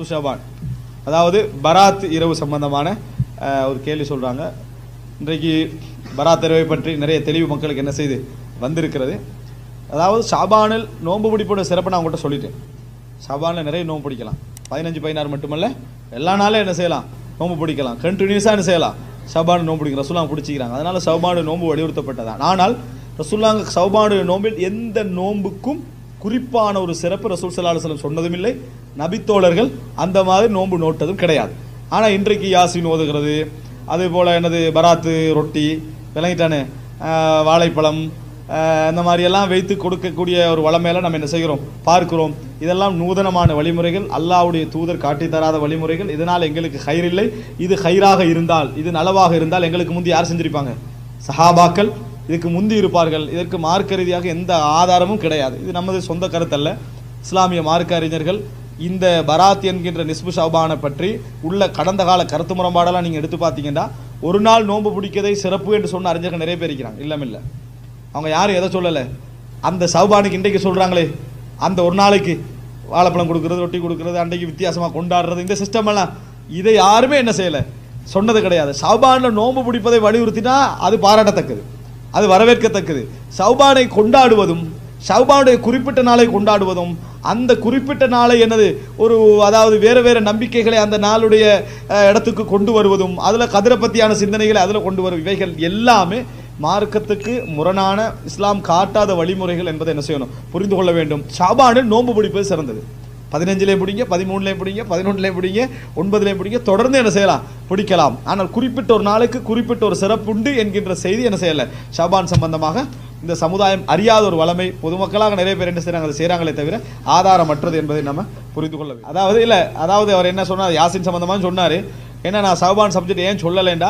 நிஸ்பு ஷாபான், அதாவது பராத் இரவு சம்பந்தமான ஒரு கேள்வி சொல்கிறாங்க. இன்றைக்கு பராத் இரவை பற்றி நிறைய தெளிவு மக்களுக்கு என்ன செய்து வந்திருக்கிறது. அதாவது ஷாபானில் நோன்பு பிடிப்போட சிறப்பை நான் உங்கள்கிட்ட சொல்லிட்டேன். ஷாபானில் நிறைய நோன்பு பிடிக்கலாம், 15, 16 மட்டுமல்ல, எல்லா நாளும் என்ன செய்யலாம், நோன்பு பிடிக்கலாம். கண்டினியூஸாக என்ன செய்யலாம், ஷாபான் நோன்பு பிடிக்கலாம். ரசூலுல்லாஹ் பிடிச்சிக்கிறாங்க. அதனால் ஷாபான் நோன்பு வலியுறுத்தப்பட்டதான். ஆனால் ரசூலுல்லாஹ் ஷாபான் நோம்பில் எந்த நோன்புக்கும் குறிப்பான ஒரு சிறப்பு ரசூல் ஸல்லல்லாஹு அலைஹி வஸல்லம் சொன்னதும் இல்லை, நபித்தோழர்கள் அந்த மாதிரி நோன்பு நோட்டதும் கிடையாது. ஆனால் இன்றைக்கு யாசின் ஓதுகிறது, அதே போல் என்னது பராத்து ரொட்டி விளங்கிட்டானே, வாழைப்பழம், இந்த மாதிரியெல்லாம் வைத்து கொடுக்கக்கூடிய ஒரு வளமையில நம்ம என்ன செய்கிறோம், பார்க்கிறோம். இதெல்லாம் நூதனமான வழிமுறைகள், அல்லாஹ்வுடைய தூதர் காட்டி தராத வழிமுறைகள். இதனால் எங்களுக்கு ஹைர் இல்லை. இது ஹைராக இருந்தால், இது நலவாக இருந்தால் எங்களுக்கு முந்தி யார் செஞ்சிருப்பாங்க, சஹாபாக்கள் இதுக்கு முந்தி இருப்பார்கள். இதற்கு மார்க்க ரீதியாக எந்த ஆதாரமும் கிடையாது. இது நமது சொந்த கருத்தல்ல. இஸ்லாமிய மார்க்க அறிஞர்கள் இந்த பராத் என்கின்ற நிஸ்பு ஷாபானை பற்றி உள்ள கடந்த கால கருத்து முரண்பாடெல்லாம் நீங்கள் எடுத்து பார்த்தீங்கன்னா, ஒரு நாள் நோன்பு பிடிக்கதை சிறப்பு என்று சொன்ன அறிஞர்கள் நிறைய பேர் இருக்கிறாங்க. இல்லை, அவங்க யாரும் எதை சொல்லலை, அந்த ஷாபானுக்கு இன்றைக்கு சொல்கிறாங்களே, அந்த ஒரு நாளைக்கு வாழைப்பழம் கொடுக்குறது, ரொட்டி கொடுக்குறது, அன்றைக்கு வித்தியாசமாக கொண்டாடுறது, இந்த சிஸ்டம் எல்லாம் இதை யாருமே என்ன செய்யலை, சொன்னது கிடையாது. ஷாபானில் நோன்பு பிடிப்பதை வலியுறுத்தினா அது பாராட்டத்தக்கது, அது வரவேற்கத்தக்கது. ஷாபானை கொண்டாடுவதும், ஷாபானுடைய குறிப்பிட்ட நாளை கொண்டாடுவதும், அந்த குறிப்பிட்ட நாளை என்னது ஒரு அதாவது வேறு வேறு நம்பிக்கைகளை அந்த நாளுடைய இடத்துக்கு கொண்டு வருவதும், அதில் கதிரை பற்றியான சிந்தனைகளை அதில் கொண்டு வரும், இவைகள் எல்லாமே மார்க்கத்துக்கு முரணான, இஸ்லாம் காட்டாத வழிமுறைகள் என்பதை என்ன செய்யணும், புரிந்து கொள்ள வேண்டும். ஷாபானில் நோன்பு பிடிப்பது சிறந்தது. 15லேயும் பிடிங்க, 13லேயும் பிடிங்க, 11லேயும் பிடிங்க, 9லேயும் பிடிங்க, தொடர்ந்து என்ன செய்யலாம், பிடிக்கலாம். ஆனால் குறிப்பிட்ட ஒரு நாளுக்கு குறிப்பிட்ட ஒரு சிறப்புண்டு என்கின்ற செய்தி என்ன செய்யலை, ஷாபான் சம்பந்தமாக இந்த சமுதாயம் அறியாத ஒரு வளமை, பொதுமக்களாக நிறைய பேர் என்ன செய்கிறாங்க, அதை செய்கிறாங்களே தவிர ஆதாரமற்றது என்பதை நம்ம புரிந்து கொள்ள வேண்டும். அதாவது அவர் என்ன சொன்னார், யாசின் சம்பந்தமாக சொன்னார். ஏன்னா நான் ஷாபான் சப்ஜெக்ட் ஏன் சொல்லலைண்டா,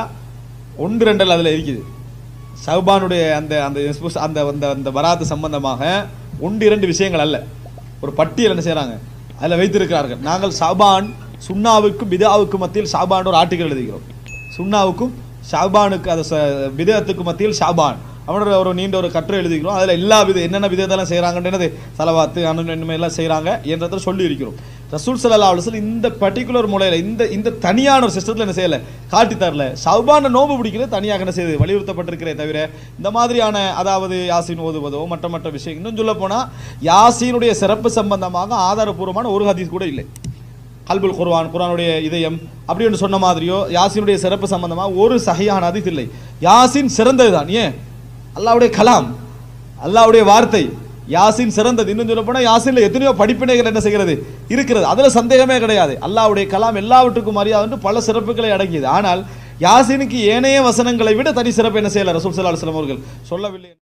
1, 2 அதில் இருக்குது. ஷாபானுடைய அந்த அந்த அந்த அந்த பராத்து சம்பந்தமாக 1, 2 விஷயங்கள் அல்ல, ஒரு பட்டியல் என்ன செய்கிறாங்க அதில் வைத்திருக்கிறார்கள். நாங்கள் ஷாபான் சுன்னாவுக்கும் பிதாவுக்கும் மத்தியில் ஷாபான் ஒரு ஆர்டிக்கல் எழுதுகிறோம். சுன்னாவுக்கும் ஷாபானுக்கு அது பிதத்துக்கு மத்தியில் ஷாபான் அவனோட ஒரு நீண்ட ஒரு கட்டுரை எழுதிக்கிறோம். அதில் எல்லா என்னென்ன விதத்தெல்லாம் செய்கிறாங்கன்றது, சலவாத்து எல்லாம் செய்கிறாங்க என்றதை சொல்லி இருக்கிறோம். ரசூல் ஸல்லல்லாஹு அலைஹி வஸல்லம் இந்த பர்டிகுலர் முறையில் இந்த தனியான ஒரு சிஸ்டத்தில் என்ன செய்யலை, காட்டி தரல. ஷாபான நோன்பு பிடிக்கிறது தனியாக என்ன செய்யுது, வலியுறுத்தப்பட்டிருக்கிறே தவிர இந்த மாதிரியான அதாவது யாசின் ஓதுவதோ மற்ற விஷயம், இன்னும் சொல்ல போனால் யாசீனுடைய சிறப்பு சம்பந்தமாக ஆதாரபூர்வமான ஒரு ஹதீஸ் கூட இல்லை. கல்புல் குர்ஆன், குர்ஆனுடைய இதயம் அப்படி ஒன்று சொன்ன மாதிரியோ யாசீனுடைய சிறப்பு சம்பந்தமாக ஒரு சஹீஹான ஹதீஸ் இல்லை. யாசின் சிறந்தது தான், ஏன், அல்லாஹ்வுடைய கலாம், அல்லாஹ்வுடைய வார்த்தை, யாசின் சிறந்தது. இன்னும் சொல்ல போனால் யாசின்ல எத்தனையோ படிப்பினைகள் என்ன செய்கிறது இருக்கிறது, அதில் சந்தேகமே கிடையாது. அல்லாஹ்வுடைய கலாம் எல்லாவற்றுக்கும் மரியாதை பல சிறப்புகளை அடங்கியது. ஆனால் யாசினுக்கு ஏனைய வசனங்களை விட தனி சிறப்பு என்ன செய்யல ரசூல் ஸல்லல்லாஹு அலைஹி வஸல்லம் அவர்கள் சொல்லவில்லை.